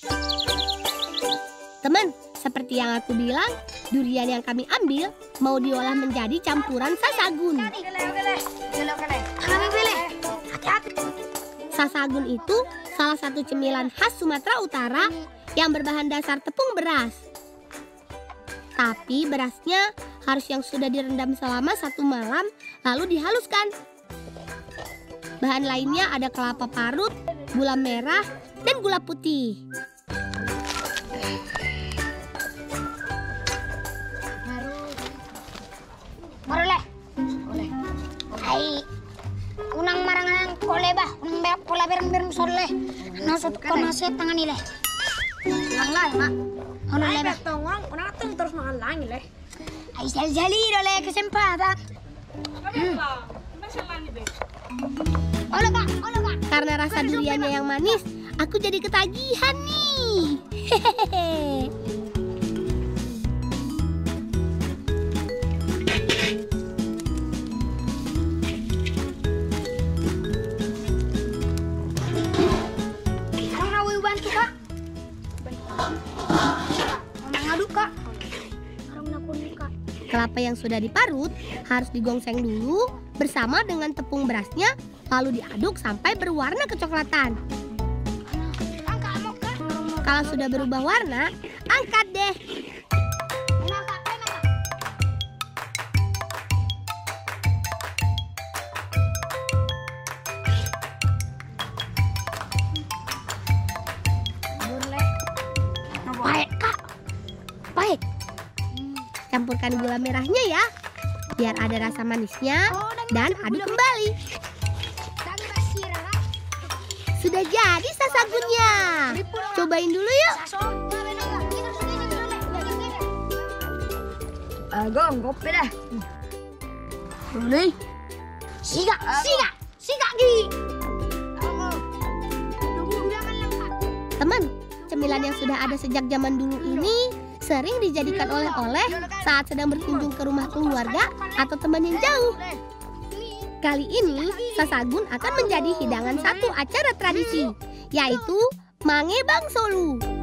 Teman, seperti yang aku bilang, durian yang kami ambil mau diolah menjadi campuran sasagun. Sasagun itu salah satu cemilan khas Sumatera Utara yang berbahan dasar tepung beras. Tapi berasnya harus yang sudah direndam selama 1 malam lalu dihaluskan. Bahan lainnya ada kelapa parut, gula merah, dan gula putih. Boleh. Ai unang marangan kole bah, unang berak kola bereng soleh. Nasut kono tangan ile. Lang lah, Mak. Ono le bah. Unang terus makan lagi leh. Ai jali le kesempatan. Olo Kak. Karena rasa duriannya yang manis, aku jadi ketagihan nih. Hehehe. Kelapa yang sudah diparut harus digongseng dulu bersama dengan tepung berasnya, lalu diaduk sampai berwarna kecoklatan. Kalau sudah berubah warna, angkat deh. Baik, Kak. Baik. Campurkan gula merahnya ya, biar ada rasa manisnya, dan aduk kembali. Sudah jadi sasagunnya. Cobain dulu yuk. Agong, kopi dah. Boleh. Siga Gi. Teman, cemilan yang sudah ada sejak zaman dulu ini sering dijadikan oleh-oleh saat sedang berkunjung ke rumah keluarga atau teman yang jauh. Kali ini, sasagun akan menjadi hidangan satu acara tradisi, yaitu Mangebang Solu.